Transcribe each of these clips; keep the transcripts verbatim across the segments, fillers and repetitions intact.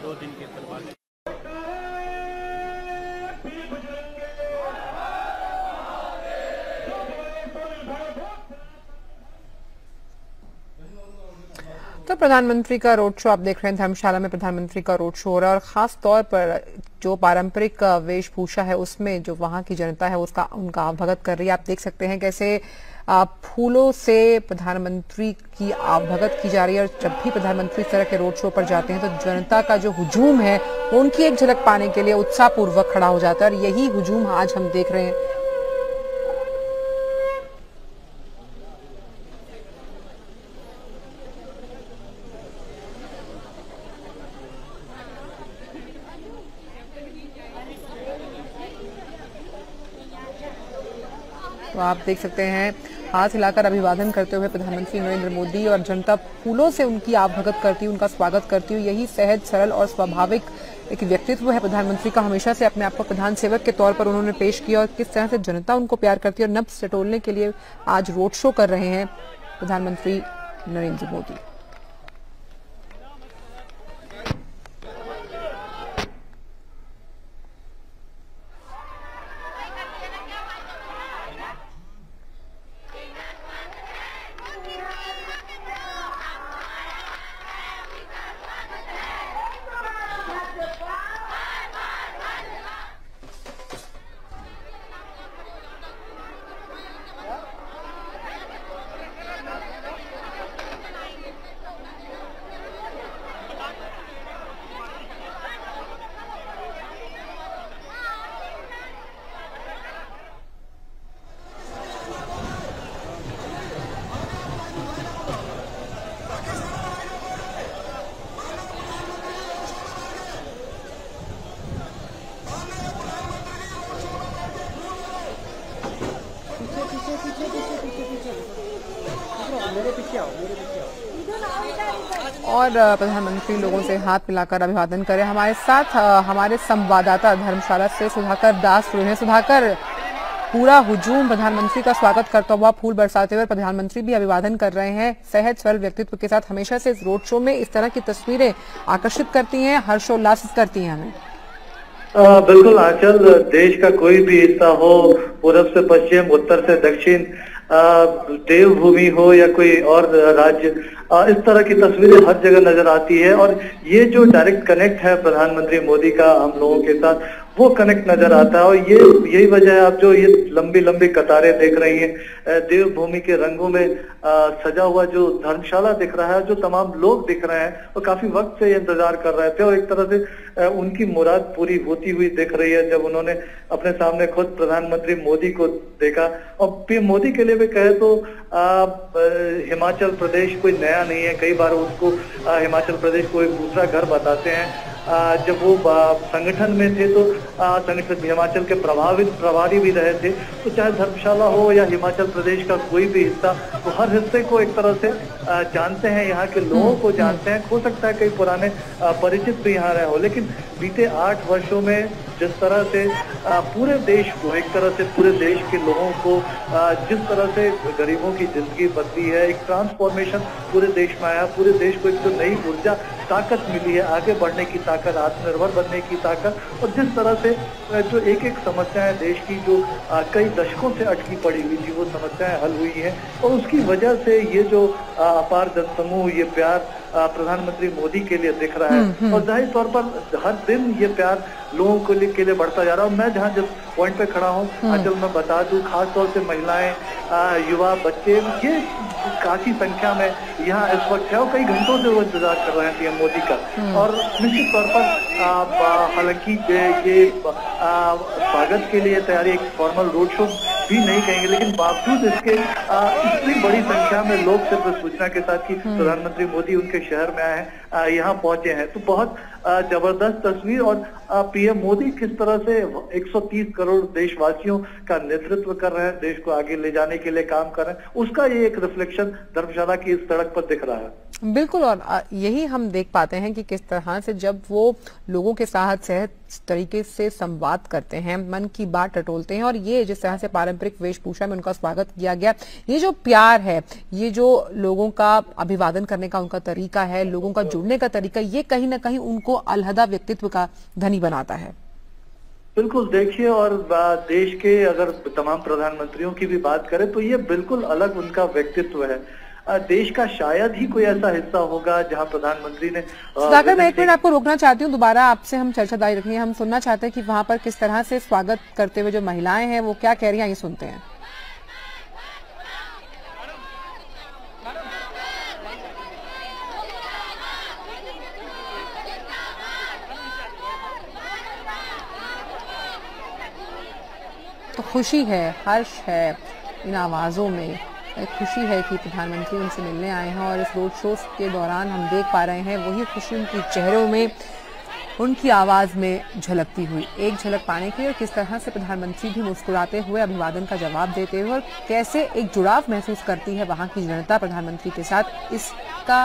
दो दिन के प्रवास। तो प्रधानमंत्री का रोड शो आप देख रहे हैं, धर्मशाला में प्रधानमंत्री का रोड शो हो रहा है और खास तौर पर जो पारंपरिक वेशभूषा है उसमें जो वहां की जनता है उसका उनका आवभगत कर रही है। आप देख सकते हैं कैसे फूलों से प्रधानमंत्री की आवभगत की जा रही है और जब भी प्रधानमंत्री इस तरह के रोड शो पर जाते हैं तो जनता का जो हुजूम है उनकी एक झलक पाने के लिए उत्साहपूर्वक खड़ा हो जाता है और यही हुजूम आज हम देख रहे हैं। तो आप देख सकते हैं हाथ हिलाकर अभिवादन करते हुए प्रधानमंत्री नरेंद्र मोदी और जनता फूलों से उनकी आवभगत करती हुई, उनका स्वागत करती हुई। यही सहज, सरल और स्वाभाविक एक व्यक्तित्व है प्रधानमंत्री का। हमेशा से अपने आप को प्रधान सेवक के तौर पर उन्होंने पेश किया और किस तरह से जनता उनको प्यार करती है और नब्ज टटोलने के लिए आज रोड शो कर रहे हैं प्रधानमंत्री नरेंद्र मोदी। और प्रधानमंत्री लोगों से हाथ मिलाकर अभिवादन करें। हमारे साथ हमारे संवाददाता धर्मशाला से सुधाकर दास जुड़े हैं। सुधाकर, पूरा हुजूम प्रधानमंत्री का स्वागत करता हुआ फूल बरसाते हुए प्रधानमंत्री भी अभिवादन कर रहे हैं। सहज सरल व्यक्तित्व के साथ हमेशा से इस रोड शो में इस तरह की तस्वीरें आकर्षित करती हैं, हर्षोल्लासित करती हैं हमें। आ, बिल्कुल आंचल, देश का कोई भी हिस्सा हो, पूर्व से पश्चिम, उत्तर से दक्षिण, देवभूमि हो या कोई और राज्य, इस तरह की तस्वीरें हर जगह नजर आती है। और ये जो डायरेक्ट कनेक्ट है प्रधानमंत्री मोदी का हम लोगों के साथ, वो कनेक्ट नजर आता है। और ये यही वजह है, आप जो ये लंबी लंबी कतारें देख रही हैं, देवभूमि के रंगों में आ, सजा हुआ जो धर्मशाला दिख रहा है, जो तमाम लोग दिख रहे हैं, वो काफी वक्त से ये इंतजार कर रहे थे और एक तरह से आ, उनकी मुराद पूरी होती हुई दिख रही है जब उन्होंने अपने सामने खुद प्रधानमंत्री मोदी को देखा। और पीएम मोदी के लिए भी कहे तो आ, हिमाचल प्रदेश कोई नया नहीं है। कई बार उसको आ, हिमाचल प्रदेश को एक दूसरा घर बताते हैं। आ, जब वो संगठन में थे तो संगठन हिमाचल के प्रभावित प्रभारी भी रहे थे। तो चाहे धर्मशाला हो या हिमाचल प्रदेश का कोई भी हिस्सा, तो हर हिस्से को एक तरह से आ, जानते हैं, यहाँ के लोगों को जानते हैं। हो सकता है कई पुराने आ, परिचित भी यहाँ रहे हो, लेकिन बीते आठ वर्षों में जिस तरह से आ, पूरे देश को, एक तरह से पूरे देश के लोगों को आ, जिस तरह से गरीबों की जिंदगी बदली है, एक ट्रांसफॉर्मेशन पूरे देश में आया, पूरे देश को एक तो नई ऊर्जा, ताकत मिली है, आगे बढ़ने की ताकत, आत्मनिर्भर बनने की ताकत। और जिस तरह से जो एक एक समस्याएं देश की जो आ, कई दशकों से अटकी पड़ी हुई थी, वो समस्याएं हल हुई हैं। और उसकी वजह से ये जो अपार जनसमूह, ये प्यार प्रधानमंत्री मोदी के लिए दिख रहा है। और जाहिर तौर पर हर दिन ये प्यार लोगों को के लिए बढ़ता जा रहा है। मैं जहाँ जिस पॉइंट पे खड़ा हूँ, अचल मैं बता दूं, खास तौर से महिलाएं, युवा, बच्चे, ये काफी संख्या में यहाँ इस वक्त है और कई घंटों से वो इंतजार कर रहे हैं पीएम मोदी का। और निश्चित तौर पर हालांकि ये स्वागत के लिए तैयारी, एक फॉर्मल रोड शो भी नहीं कहेंगे, लेकिन बावजूद इसके इतनी बड़ी संख्या में लोग सिर्फ सूचना के साथ कि प्रधानमंत्री मोदी उनके शहर में आए हैं, यहाँ पहुंचे हैं, तो बहुत जबरदस्त तस्वीर। और पीएम मोदी किस तरह से एक सौ तीस करोड़ देशवासियों का नेतृत्व कर रहे हैं, देश को आगे ले जाने के लिए काम कर रहे हैं, उसका ये एक रिफ्लेक्शन धर्मशाला की इस सड़क पर दिख रहा है। बिल्कुल, और अ, यही हम देख पाते हैं कि किस तरह से जब वो लोगों के साथ सहज तरीके से संवाद करते हैं, मन की बात टटोलते हैं, और ये जिस तरह से पारंपरिक वेशभूषा में उनका स्वागत किया गया, ये जो प्यार है, ये जो लोगों का अभिवादन करने का उनका तरीका है, लोगों का जुड़ने का तरीका, ये कहीं ना कहीं उनको अलहदा व्यक्तित्व का धनी बनाता है। बिल्कुल, देखिए, और देश के अगर तमाम प्रधानमंत्रियों की भी बात करें तो ये बिल्कुल अलग उनका व्यक्तित्व है। देश का शायद ही कोई ऐसा हिस्सा होगा जहां प्रधानमंत्री ने। सुधाकर, मैं एक मिनट आपको रोकना चाहती हूँ, दोबारा आपसे हम चर्चा जारी रखेंगे। हम सुनना चाहते हैं कि वहां पर किस तरह से स्वागत करते हुए जो महिलाएं हैं वो क्या कह रही हैं, ये सुनते हैं। तो खुशी है, हर्ष है इन आवाजों में, खुशी है कि प्रधानमंत्री उनसे मिलने आए हैं, और इस रोड शो के दौरान हम देख पा रहे हैं वही खुशी उनकी चेहरों में, उनकी आवाज में झलकती हुई। एक झलक पाने की, और किस तरह से प्रधानमंत्री भी मुस्कुराते हुए अभिवादन का जवाब देते हुए, और कैसे एक जुड़ाव महसूस करती है वहां की जनता प्रधानमंत्री के साथ, इसका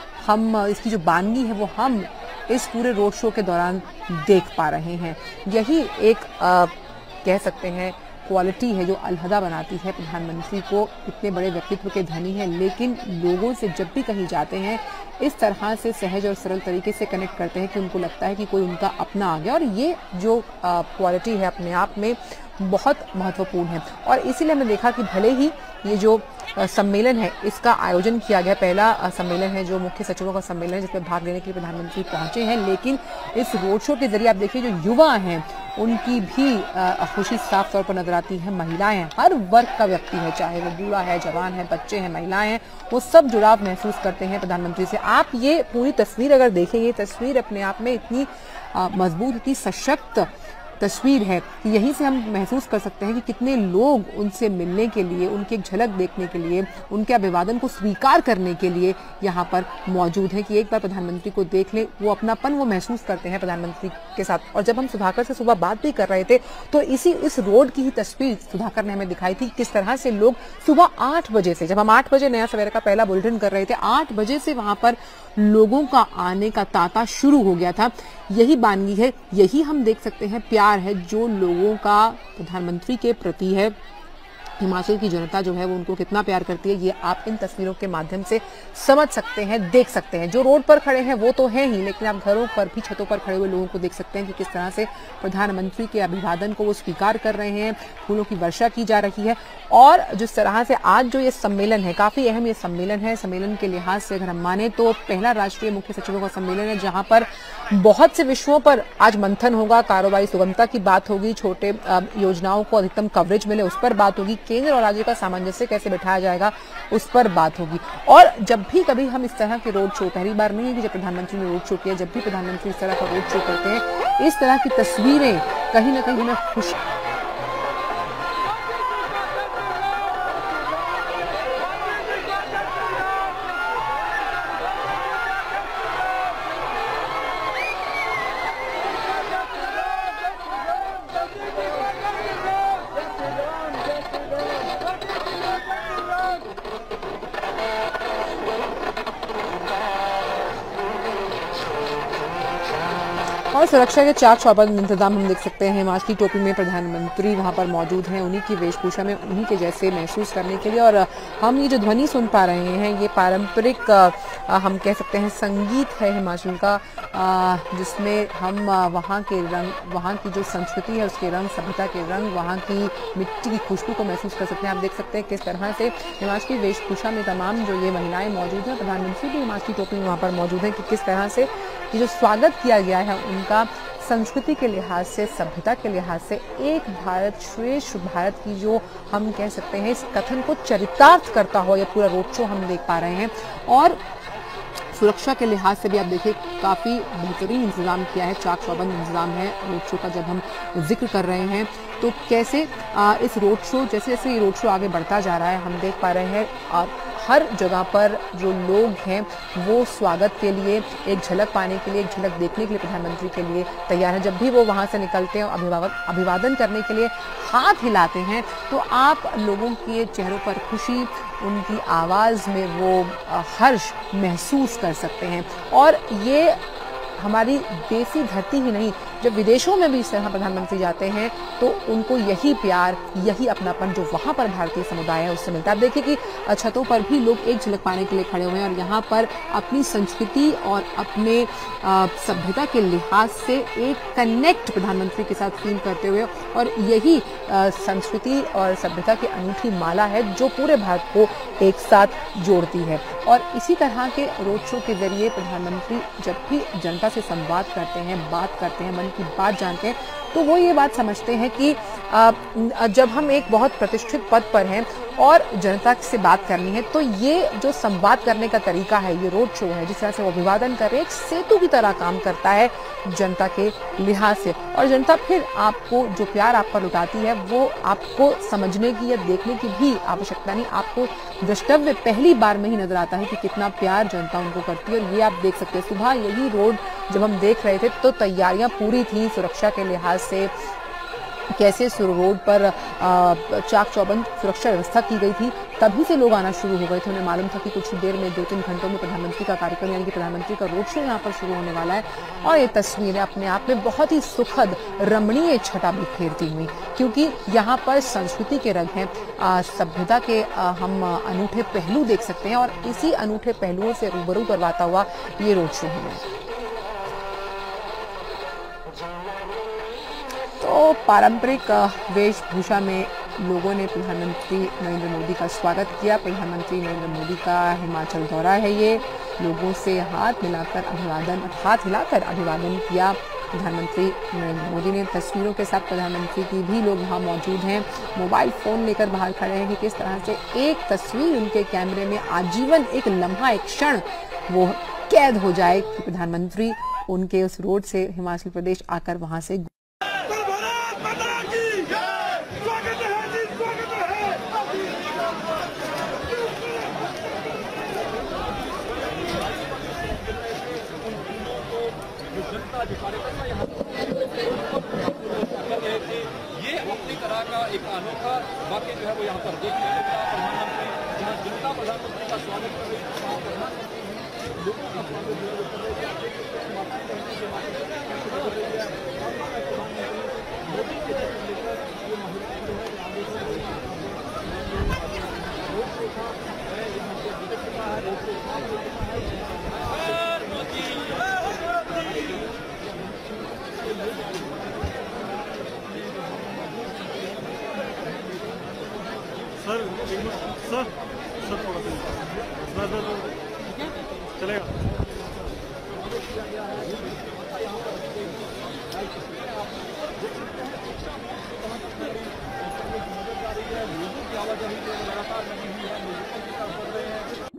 हम इसकी जो बानगी है वो हम इस पूरे रोड शो के दौरान देख पा रहे हैं। यही एक आ, कह सकते हैं क्वालिटी है जो अलहदा बनाती है प्रधानमंत्री को। इतने बड़े व्यक्तित्व के धनी हैं, लेकिन लोगों से जब भी कहीं जाते हैं इस तरह से सहज और सरल तरीके से कनेक्ट करते हैं कि उनको लगता है कि कोई उनका अपना आ गया, और ये जो क्वालिटी है अपने आप में बहुत महत्वपूर्ण है। और इसीलिए हमने देखा कि भले ही ये जो सम्मेलन है इसका आयोजन किया गया, पहला सम्मेलन है जो मुख्य सचिवों का सम्मेलन है जिसमें भाग लेने के लिए प्रधानमंत्री पहुंचे हैं, लेकिन इस रोड शो के जरिए आप देखिए जो युवा हैं उनकी भी खुशी साफ तौर पर नजर आती है। महिलाएं हैं, हर वर्ग का व्यक्ति है, चाहे वो बूढ़ा है, जवान है, बच्चे हैं, महिलाएं हैं, वो सब जुड़ाव महसूस करते हैं प्रधानमंत्री से। आप ये पूरी तस्वीर अगर देखें, ये तस्वीर अपने आप में इतनी मजबूत, इतनी सशक्त तस्वीर है कि यहीं से हम महसूस कर सकते हैं कि कितने लोग उनसे मिलने के लिए, उनकी एक झलक देखने के लिए, उनके अभिवादन को स्वीकार करने के लिए यहाँ पर मौजूद हैं, कि एक बार प्रधानमंत्री को देख लें, वो अपनापन वो महसूस करते हैं प्रधानमंत्री के साथ। और जब हम सुधाकर से सुबह बात भी कर रहे थे तो इसी इस रोड की ही तस्वीर सुधाकर ने हमें दिखाई थी, किस तरह से लोग सुबह आठ बजे से, जब हम आठ बजे नया सवेरा का पहला बुलेटिन कर रहे थे, आठ बजे से वहां पर लोगों का आने का तांता शुरू हो गया था। यही बानगी है, यही हम देख सकते हैं प्यार है जो लोगों का प्रधानमंत्री के प्रति है। हिमाचल की जनता जो है वो उनको कितना प्यार करती है, ये आप इन तस्वीरों के माध्यम से समझ सकते हैं, देख सकते हैं। जो रोड पर खड़े हैं वो तो हैं ही, लेकिन आप घरों पर भी, छतों पर खड़े हुए लोगों को देख सकते हैं कि किस तरह से प्रधानमंत्री के अभिवादन को वो स्वीकार कर रहे हैं, फूलों की वर्षा की जा रही है। और जिस तरह से आज जो ये सम्मेलन है, काफी अहम ये सम्मेलन है, सम्मेलन के लिहाज से अगर हम माने तो पहला राष्ट्रीय मुख्य सचिवों का सम्मेलन है, जहां पर बहुत से विषयों पर आज मंथन होगा। कारोबारी सुगमता की बात होगी, छोटे योजनाओं को अधिकतम कवरेज मिले उस पर बात होगी, केंद्र और राज्य का सामंजस्य कैसे बिठाया जाएगा उस पर बात होगी। और जब भी कभी हम इस तरह के रोड शो, पहली बार नहीं है कि जब प्रधानमंत्री ने रोड शो किया, जब भी प्रधानमंत्री इस तरह का रोड शो करते हैं, इस तरह की तस्वीरें कहीं ना कहीं हमें खुश और सुरक्षा के चाक चौबंद इंतजाम हम देख सकते हैं। हिमाचल की टोपी में प्रधानमंत्री वहां पर मौजूद हैं, उन्हीं की वेशभूषा में, उन्हीं के जैसे महसूस करने के लिए। और हम ये जो ध्वनि सुन पा रहे हैं, ये पारंपरिक हम कह सकते हैं संगीत है हिमाचल का, जिसमें हम वहाँ के रंग, वहाँ की जो संस्कृति है उसके रंग, सभ्यता के रंग, वहाँ की मिट्टी की खुशबू को महसूस कर सकते हैं। आप देख सकते हैं किस तरह से हिमाचल की वेशभूषा में तमाम जो ये महिलाएं मौजूद हैं, प्रधानमंत्री भी हिमाचल की टोपी में वहाँ पर मौजूद हैं, कि किस तरह से ये जो स्वागत किया गया है उनका संस्कृति के लिहाज से, सभ्यता के लिहाज से, एक भारत श्रेष्ठ भारत की जो हम कह सकते हैं इस कथन को चरितार्थ करता हो, ये पूरा रोड शो हम देख पा रहे हैं। और सुरक्षा के लिहाज से भी आप देखिए काफ़ी बेहतरीन इंतजाम किया है, चाक चौबंद इंतजाम है रोड शो का। जब हम जिक्र कर रहे हैं तो कैसे आ, इस रोड शो, जैसे जैसे ये रोड शो आगे बढ़ता जा रहा है, हम देख पा रहे हैं आ, हर जगह पर जो लोग हैं वो स्वागत के लिए, एक झलक पाने के लिए, एक झलक देखने के लिए प्रधानमंत्री के लिए तैयार है। जब भी वो वहाँ से निकलते हैं और अभिवादन अभिवादन करने के लिए हाथ हिलाते हैं तो आप लोगों के चेहरों पर खुशी, उनकी आवाज़ में वो हर्ष महसूस कर सकते हैं। और ये हमारी देसी धरती ही नहीं, जब विदेशों में भी इस तरह प्रधानमंत्री जाते हैं तो उनको यही प्यार, यही अपनापन जो वहाँ पर भारतीय समुदाय है उससे मिलता है। आप देखिए कि छतों पर भी लोग एक झलक पाने के लिए खड़े हुए हैं और यहाँ पर अपनी संस्कृति और अपने सभ्यता के लिहाज से एक कनेक्ट प्रधानमंत्री के साथ फील करते हुए, और यही संस्कृति और सभ्यता की अनूठी माला है जो पूरे भारत को एक साथ जोड़ती है। और इसी तरह के रोड शो के जरिए प्रधानमंत्री जब भी जनता से संवाद करते हैं, बात करते हैं, मन की बात जानते हैं, तो वो ये बात समझते हैं कि जब हम एक बहुत प्रतिष्ठित पद पर हैं और जनता से बात करनी है तो ये जो संवाद करने का तरीका है, ये रोड शो है, जिस तरह से वो अभिवादन कर रहे हैं, एक सेतु की तरह काम करता है जनता के लिहाज से। और जनता फिर आपको जो प्यार आप पर लुटाती है वो आपको समझने की या देखने की भी आवश्यकता नहीं, आपको द्रष्टव्य पहली बार में ही नजर आता है कि कितना प्यार जनता उनको करती है। और ये आप देख सकते हैं, सुबह यही रोड जब हम देख रहे थे तो तैयारियां पूरी थी सुरक्षा के लिहाज से, कैसे रोड पर चाक चौबंद सुरक्षा व्यवस्था की गई थी, तभी से लोग आना शुरू हो गए थे। उन्हें मालूम था कि कुछ ही देर में, दो तीन घंटों में प्रधानमंत्री का कार्यक्रम यानी कि प्रधानमंत्री का रोड शो यहाँ पर शुरू होने वाला है। और ये तस्वीरें अपने आप में बहुत ही सुखद, रमणीय छटा बिखेरती हुई, क्योंकि यहाँ पर संस्कृति के रंग हैं, सभ्यता के आ, हम अनूठे पहलू देख सकते हैं और इसी अनूठे पहलुओं से रूबरू करवाता हुआ ये रोड शो है। तो पारंपरिक वेशभूषा में लोगों ने प्रधानमंत्री नरेंद्र मोदी का स्वागत किया। प्रधानमंत्री नरेंद्र मोदी का हिमाचल दौरा है, ये लोगों से हाथ मिलाकर अभिवादन हाथ हिलाकर अभिवादन किया प्रधानमंत्री नरेंद्र मोदी ने। तस्वीरों के साथ प्रधानमंत्री की भी लोग वहाँ मौजूद हैं, मोबाइल फ़ोन लेकर बाहर खड़े हैं कि किस तरह से एक तस्वीर उनके कैमरे में आजीवन, एक लम्हा, एक क्षण वो कैद हो जाए कि प्रधानमंत्री उनके उस रोड से हिमाचल प्रदेश आकर वहाँ से ये अपनी तरह का एक अनोखा वाकई जो है वो यहाँ पर देखने को मिला। प्रधानमंत्री यहाँ जनता प्रधानमंत्री का स्वागत कर रही है, लोगों का स्वागत जो है वो कर रही सर सर सर थोड़ा सा सर सर चलेगा। लोगों की आवाजाही लगातार लगी हुई है, लोगों की तरफ बढ़ रहे हैं।